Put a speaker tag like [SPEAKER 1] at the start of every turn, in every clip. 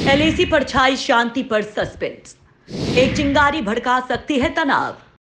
[SPEAKER 1] LAC पर छाई शांति पर सस्पेंस। एक चिंगारी भड़का सकती है तनाव।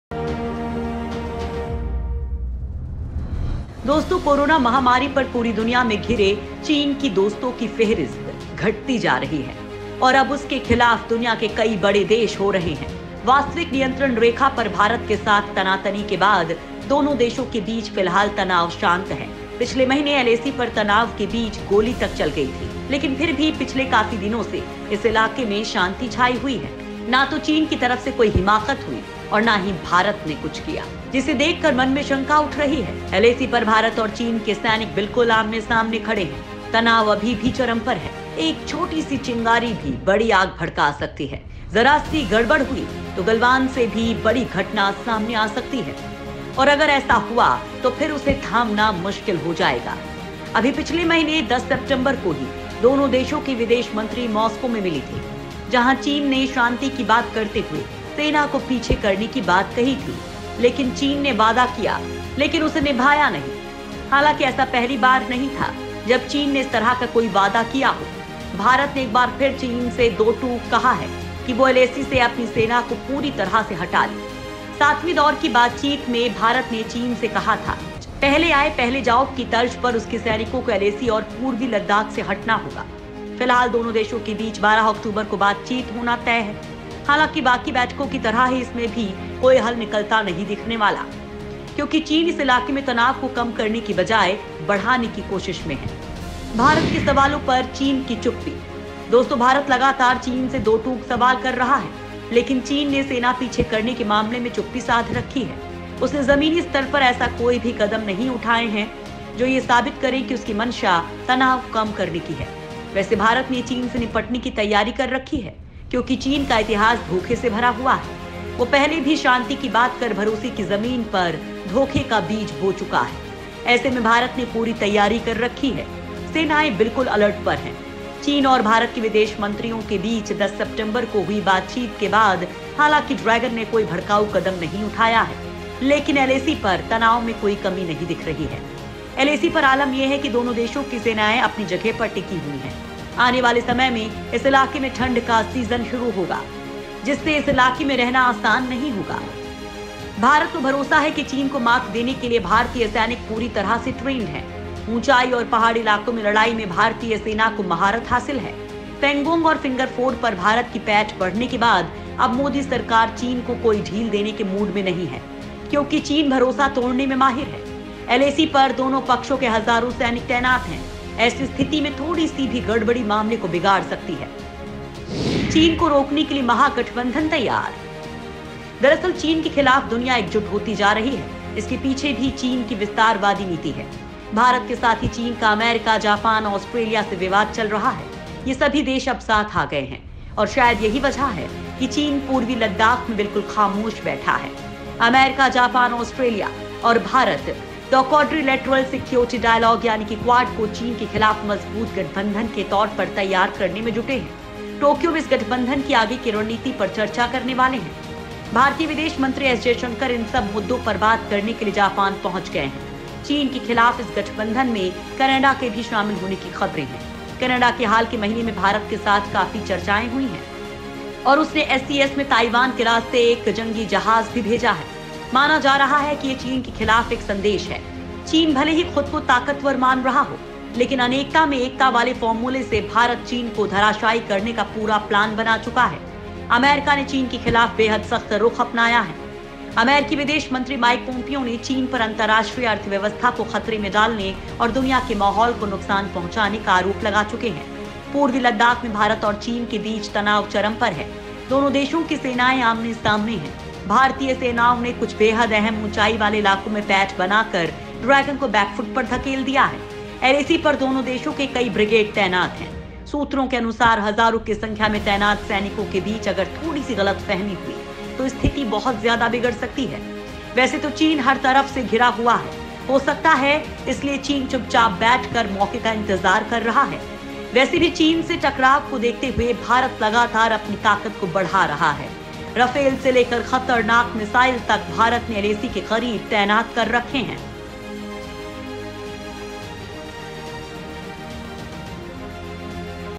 [SPEAKER 1] दोस्तों, कोरोना महामारी पर पूरी दुनिया में घिरे चीन की दोस्तों की फेहरिस्त घटती जा रही है और अब उसके खिलाफ दुनिया के कई बड़े देश हो रहे हैं। वास्तविक नियंत्रण रेखा पर भारत के साथ तनातनी के बाद दोनों देशों के बीच फिलहाल तनाव शांत है। पिछले महीने एलएसी पर तनाव के बीच गोली तक चल गई थी, लेकिन फिर भी पिछले काफी दिनों से इस इलाके में शांति छाई हुई है। ना तो चीन की तरफ से कोई हिमाकत हुई और ना ही भारत ने कुछ किया, जिसे देखकर मन में शंका उठ रही है। एलएसी पर भारत और चीन के सैनिक बिल्कुल आमने सामने खड़े हैं। तनाव अभी भी चरम पर है। एक छोटी सी चिंगारी भी बड़ी आग भड़का सकती है। जरा सी गड़बड़ हुई तो गलवान से भी बड़ी घटना सामने आ सकती है, और अगर ऐसा हुआ तो फिर उसे थामना मुश्किल हो जाएगा। अभी पिछले महीने 10 सितंबर को ही दोनों देशों के विदेश मंत्री मॉस्को में मिली थी, जहां चीन ने शांति की बात करते हुए सेना को पीछे करने की बात कही थी। लेकिन चीन ने वादा किया, लेकिन उसे निभाया नहीं। हालांकि ऐसा पहली बार नहीं था जब चीन ने इस तरह का कोई वादा किया हो। भारत ने एक बार फिर चीन से दो टूक कहा है कि वो एलएसी से अपनी सेना को पूरी तरह से हटा ले। 7वीं दौर की बातचीत में भारत ने चीन से कहा था, पहले आए पहले जाओ की तर्ज पर उसके सैनिकों को एलएसी और पूर्वी लद्दाख से हटना होगा। फिलहाल दोनों देशों के बीच 12 अक्टूबर को बातचीत होना तय है। हालांकि बाकी बैठकों की तरह ही इसमें भी कोई हल निकलता नहीं दिखने वाला, क्योंकि चीन इस इलाके में तनाव को कम करने की बजाय बढ़ाने की कोशिश में है। भारत के सवालों पर चीन की चुप्पी। दोस्तों, भारत लगातार चीन से दो टूक सवाल कर रहा है, लेकिन चीन ने सेना पीछे करने के मामले में चुप्पी साध रखी है। उसने जमीनी स्तर पर ऐसा कोई भी कदम नहीं उठाए हैं जो ये साबित करे कि उसकी मंशा तनाव कम करने की है। वैसे भारत ने चीन से निपटने की तैयारी कर रखी है, क्योंकि चीन का इतिहास धोखे से भरा हुआ है। वो पहले भी शांति की बात कर भरोसे की जमीन पर धोखे का बीज बो चुका है। ऐसे में भारत ने पूरी तैयारी कर रखी है। सेनाएं बिल्कुल अलर्ट पर हैं। चीन और भारत के विदेश मंत्रियों के बीच 10 सितंबर को हुई बातचीत के बाद हालांकि ड्रैगन ने कोई भड़काऊ कदम नहीं उठाया है, लेकिन एलएसी पर तनाव में कोई कमी नहीं दिख रही है। एलएसी पर आलम यह है कि दोनों देशों की सेनाएं अपनी जगह पर टिकी हुई हैं। आने वाले समय में इस इलाके में ठंड का सीजन शुरू होगा, जिससे इस इलाके में रहना आसान नहीं होगा। भारत को भरोसा है कि चीन को मात देने के लिए भारतीय सैनिक पूरी तरह से ट्रेंड हैं। ऊंचाई और पहाड़ी इलाकों में लड़ाई में भारतीय सेना को महारत हासिल है। पेंगोंग और फिंगर फोर्ड पर भारत की पैठ बढ़ने के बाद अब मोदी सरकार चीन को कोई ढील देने के मूड में नहीं है, क्योंकि चीन भरोसा तोड़ने में माहिर है। एलएसी पर दोनों पक्षों के हजारों सैनिक तैनात हैं। ऐसी स्थिति में थोड़ी सी भी गड़बड़ी मामले को बिगाड़ सकती है। चीन को रोकने के लिए महागठबंधन तैयार। दरअसल चीन के खिलाफ दुनिया एकजुट होती जा रही है। इसके पीछे भी चीन की विस्तारवादी नीति है। भारत के साथ ही चीन का अमेरिका, जापान, ऑस्ट्रेलिया से विवाद चल रहा है। ये सभी देश अब साथ आ गए हैं और शायद यही वजह है कि चीन पूर्वी लद्दाख में बिल्कुल खामोश बैठा है। अमेरिका, जापान, ऑस्ट्रेलिया और Bharat the quadrilateral security dialogue यानी कि क्वाड को चीन के खिलाफ मजबूत गठबंधन के तौर पर तैयार करने में जुटे हैं। टोक्यो में इस गठबंधन की आगे की रणनीति पर चर्चा करने वाले हैं। भारतीय विदेश मंत्री एस जयशंकर इन सब मुद्दों पर बात करने के लिए जापान पहुंच गए हैं। चीन के खिलाफ इस गठबंधन में कनाडा के भी शामिल होने की खबरें हैं। कनाडा के हाल के महीने में भारत के साथ काफी चर्चाएं हुई हैं और उसने एससीएस में ताइवान के रास्ते एक जंगी जहाज भी भेजा है। माना जा रहा है कि ये चीन के खिलाफ एक संदेश है। चीन भले ही खुद को ताकतवर मान रहा हो, लेकिन अनेकता में एकता वाले फॉर्मूले से भारत चीन को धराशायी करने का पूरा प्लान बना चुका है। अमेरिका ने चीन के खिलाफ बेहद सख्त रुख अपनाया है। अमेरिकी विदेश मंत्री माइक पोम्पियो ने चीन पर अंतर्राष्ट्रीय अर्थव्यवस्था को खतरे में डालने और दुनिया के माहौल को नुकसान पहुंचाने का आरोप लगा चुके हैं। पूर्वी लद्दाख में भारत और चीन के बीच तनाव चरम पर है। दोनों देशों की सेनाएं आमने सामने हैं। भारतीय सेनाओं ने कुछ बेहद अहम ऊंचाई वाले इलाकों में पैठ बनाकर ड्रैगन को बैकफुट पर धकेल दिया है। एलएसी पर दोनों देशों के कई ब्रिगेड तैनात हैं। सूत्रों के अनुसार हजारों की संख्या में तैनात सैनिकों के बीच अगर थोड़ी सी गलतफहमी हुई तो स्थिति बहुत ज्यादा बिगड़ सकती है। वैसे तो चीन हर तरफ से घिरा हुआ है। हो सकता है इसलिए चीन चुपचाप बैठकर मौके का इंतजार कर रहा है। वैसे भी चीन से टकराव को देखते हुए भारत लगातार अपनी ताकत को बढ़ा रहा है। राफेल से लेकर खतरनाक मिसाइल तक भारत ने एलएसी के करीब तैनात कर रखे हैं।